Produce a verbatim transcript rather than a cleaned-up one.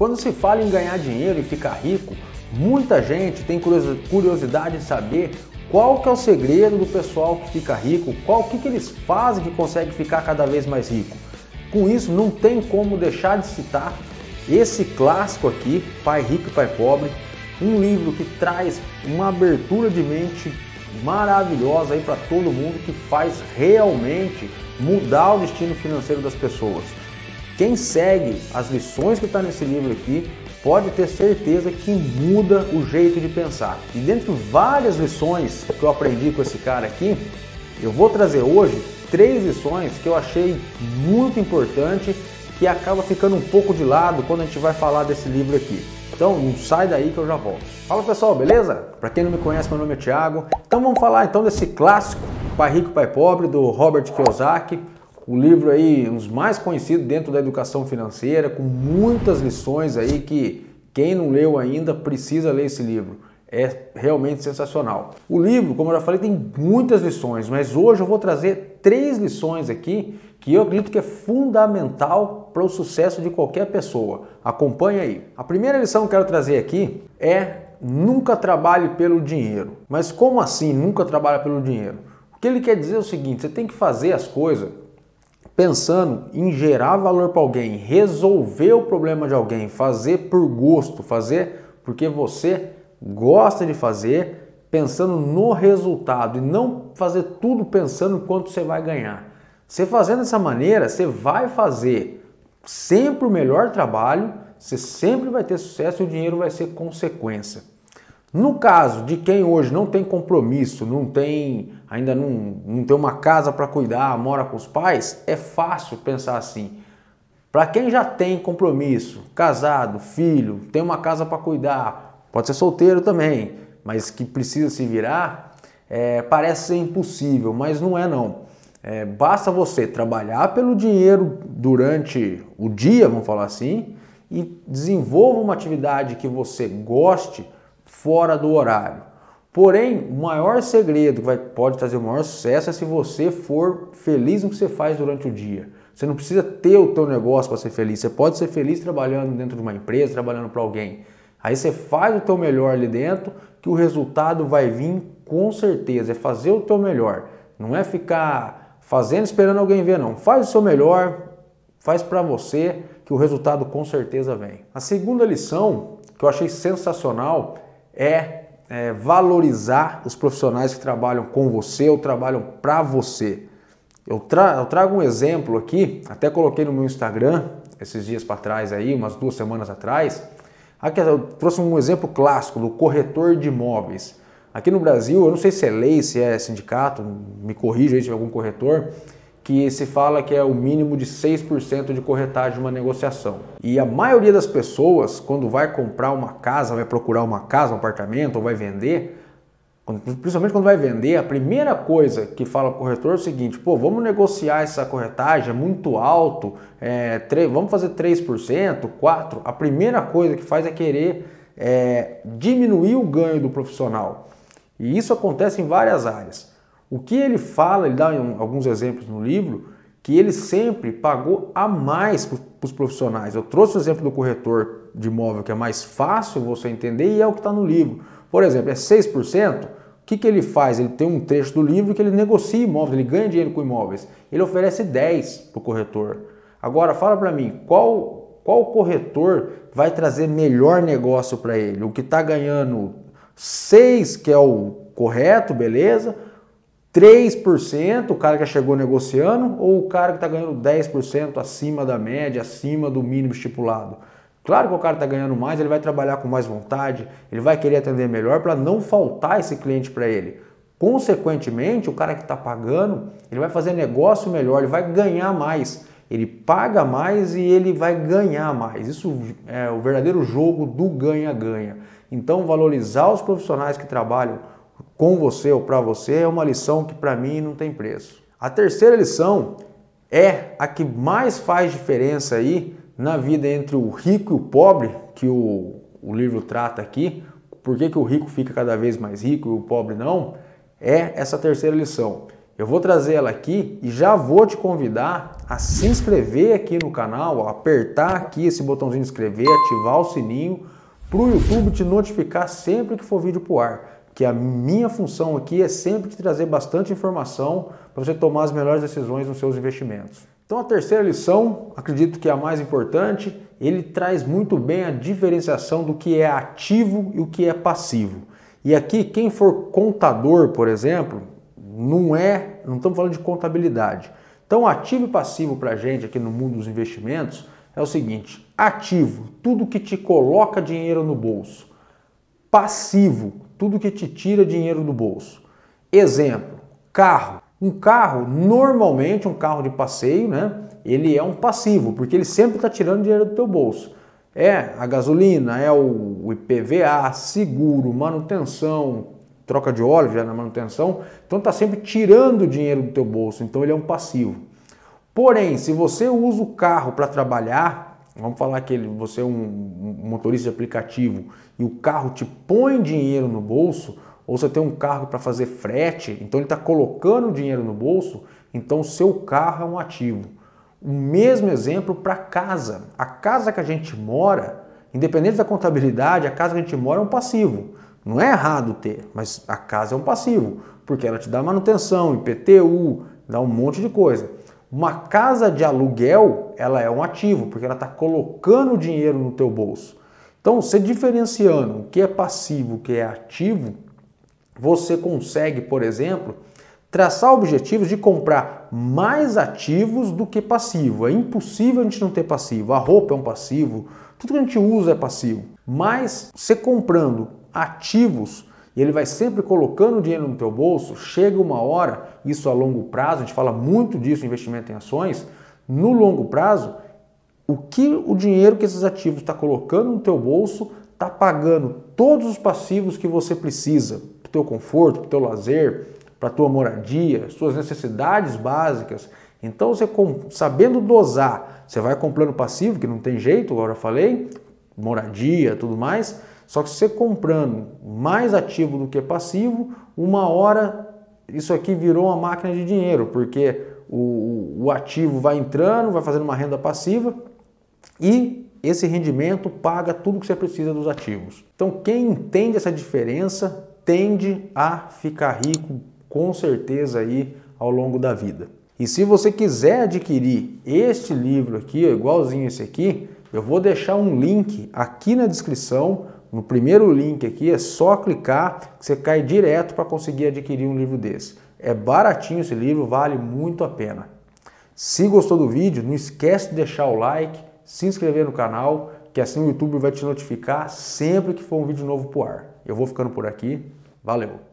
Quando se fala em ganhar dinheiro e ficar rico, muita gente tem curiosidade de saber qual que é o segredo do pessoal que fica rico, qual que, que eles fazem que consegue ficar cada vez mais rico. Com isso, não tem como deixar de citar esse clássico aqui, Pai Rico e Pai Pobre, um livro que traz uma abertura de mente maravilhosa aí para todo mundo, que faz realmente mudar o destino financeiro das pessoas. Quem segue as lições que está nesse livro aqui pode ter certeza que muda o jeito de pensar. E dentre várias lições que eu aprendi com esse cara aqui, eu vou trazer hoje três lições que eu achei muito importante, que acaba ficando um pouco de lado quando a gente vai falar desse livro aqui. Então não sai daí que eu já volto. Fala pessoal, beleza? Para quem não me conhece, meu nome é Thiago. Então vamos falar então desse clássico Pai Rico e Pai Pobre, do Robert Kiyosaki. O livro aí, um dos mais conhecidos dentro da educação financeira, com muitas lições aí que quem não leu ainda precisa ler esse livro. É realmente sensacional. O livro, como eu já falei, tem muitas lições, mas hoje eu vou trazer três lições aqui que eu acredito que é fundamental para o sucesso de qualquer pessoa. Acompanhe aí. A primeira lição que eu quero trazer aqui é: nunca trabalhe pelo dinheiro. Mas como assim nunca trabalhe pelo dinheiro? O que ele quer dizer é o seguinte: você tem que fazer as coisas pensando em gerar valor para alguém, resolver o problema de alguém, fazer por gosto, fazer porque você gosta de fazer, pensando no resultado, e não fazer tudo pensando em quanto você vai ganhar. Você fazendo dessa maneira, você vai fazer sempre o melhor trabalho, você sempre vai ter sucesso e o dinheiro vai ser consequência. No caso de quem hoje não tem compromisso, não tem, ainda não, não tem uma casa para cuidar, mora com os pais, é fácil pensar assim. Para quem já tem compromisso, casado, filho, tem uma casa para cuidar, pode ser solteiro também, mas que precisa se virar, é, parece ser impossível, mas não é não. É, basta você trabalhar pelo dinheiro durante o dia, vamos falar assim, e desenvolva uma atividade que você goste fora do horário. Porém, o maior segredo que vai, pode trazer o maior sucesso é se você for feliz no que você faz durante o dia. Você não precisa ter o teu negócio para ser feliz. Você pode ser feliz trabalhando dentro de uma empresa, trabalhando para alguém. Aí você faz o teu melhor ali dentro, que o resultado vai vir com certeza. É fazer o teu melhor. Não é ficar fazendo esperando alguém ver, não. Faz o seu melhor, faz para você, que o resultado com certeza vem. A segunda lição que eu achei sensacional é, é valorizar os profissionais que trabalham com você ou trabalham para você. Eu, tra eu trago um exemplo aqui, até coloquei no meu Instagram esses dias para trás aí, umas duas semanas atrás. Aqui eu trouxe um exemplo clássico do corretor de imóveis. Aqui no Brasil, eu não sei se é lei, se é sindicato, me corrija aí se tiver algum corretor, que se fala que é o mínimo de seis por cento de corretagem de uma negociação. E a maioria das pessoas, quando vai comprar uma casa, vai procurar uma casa, um apartamento, ou vai vender, principalmente quando vai vender, a primeira coisa que fala o corretor é o seguinte: pô, vamos negociar essa corretagem, é muito alto, é, vamos fazer três por cento, quatro por cento. A primeira coisa que faz é querer é, diminuir o ganho do profissional. E isso acontece em várias áreas. O que ele fala, ele dá alguns exemplos no livro, que ele sempre pagou a mais para os profissionais. Eu trouxe o exemplo do corretor de imóvel, que é mais fácil você entender e é o que está no livro. Por exemplo, é seis por cento, o que, que ele faz? Ele tem um trecho do livro que ele negocia imóveis, ele ganha dinheiro com imóveis. Ele oferece dez para o corretor. Agora, fala para mim, qual, qual corretor vai trazer melhor negócio para ele? O que está ganhando seis, que é o correto, beleza? três por cento, o cara que já chegou negociando, ou o cara que está ganhando dez por cento acima da média, acima do mínimo estipulado? Claro que o cara está ganhando mais, ele vai trabalhar com mais vontade, ele vai querer atender melhor para não faltar esse cliente para ele. Consequentemente, o cara que está pagando, ele vai fazer negócio melhor, ele vai ganhar mais. Ele paga mais e ele vai ganhar mais. Isso é o verdadeiro jogo do ganha-ganha. Então, valorizar os profissionais que trabalham com você ou para você é uma lição que para mim não tem preço. A terceira lição é a que mais faz diferença aí na vida entre o rico e o pobre, que o, o livro trata aqui. Por que que o rico fica cada vez mais rico e o pobre não? É essa terceira lição. Eu vou trazer ela aqui e já vou te convidar a se inscrever aqui no canal, apertar aqui esse botãozinho de inscrever, ativar o sininho para o YouTube te notificar sempre que for vídeo para o ar. Que a minha função aqui é sempre te trazer bastante informação para você tomar as melhores decisões nos seus investimentos. Então a terceira lição, acredito que é a mais importante, ele traz muito bem a diferenciação do que é ativo e o que é passivo. E aqui quem for contador, por exemplo, não é, não estamos falando de contabilidade. Então ativo e passivo para a gente aqui no mundo dos investimentos é o seguinte: ativo, tudo que te coloca dinheiro no bolso. Passivo, tudo que te tira dinheiro do bolso. Exemplo, carro. Um carro, normalmente um carro de passeio, né? Ele é um passivo, porque ele sempre está tirando dinheiro do teu bolso. É a gasolina, é o I P V A, seguro, manutenção, troca de óleo já na manutenção. Então está sempre tirando dinheiro do teu bolso, então ele é um passivo. Porém, se você usa o carro para trabalhar, vamos falar que ele, você é um motorista de aplicativo e o carro te põe dinheiro no bolso, ou você tem um carro para fazer frete, então ele está colocando dinheiro no bolso, então o seu carro é um ativo. O mesmo exemplo para casa. A casa que a gente mora, independente da contabilidade, a casa que a gente mora é um passivo. Não é errado ter, mas a casa é um passivo, porque ela te dá manutenção, I P T U, dá um monte de coisa. Uma casa de aluguel, ela é um ativo, porque ela está colocando dinheiro no teu bolso. Então, você diferenciando o que é passivo, o que é ativo, você consegue, por exemplo, traçar objetivos de comprar mais ativos do que passivo. É impossível a gente não ter passivo. A roupa é um passivo, tudo que a gente usa é passivo. Mas você comprando ativos, e ele vai sempre colocando dinheiro no teu bolso, chega uma hora, isso a longo prazo, a gente fala muito disso, investimento em ações, no longo prazo, o que o dinheiro que esses ativos está colocando no teu bolso está pagando todos os passivos que você precisa para o teu conforto, para o teu lazer, para a tua moradia, suas necessidades básicas. Então, você sabendo dosar, você vai comprando passivo, que não tem jeito, agora eu falei, moradia, tudo mais. Só que você comprando mais ativo do que passivo, uma hora isso aqui virou uma máquina de dinheiro, porque o, o ativo vai entrando, vai fazendo uma renda passiva e esse rendimento paga tudo que você precisa dos ativos. Então quem entende essa diferença tende a ficar rico com certeza aí ao longo da vida. E se você quiser adquirir este livro aqui, igualzinho esse aqui, eu vou deixar um link aqui na descrição. No primeiro link aqui é só clicar que você cai direto para conseguir adquirir um livro desse. É baratinho esse livro, vale muito a pena. Se gostou do vídeo, não esquece de deixar o like, se inscrever no canal, que assim o YouTube vai te notificar sempre que for um vídeo novo pro ar. Eu vou ficando por aqui. Valeu!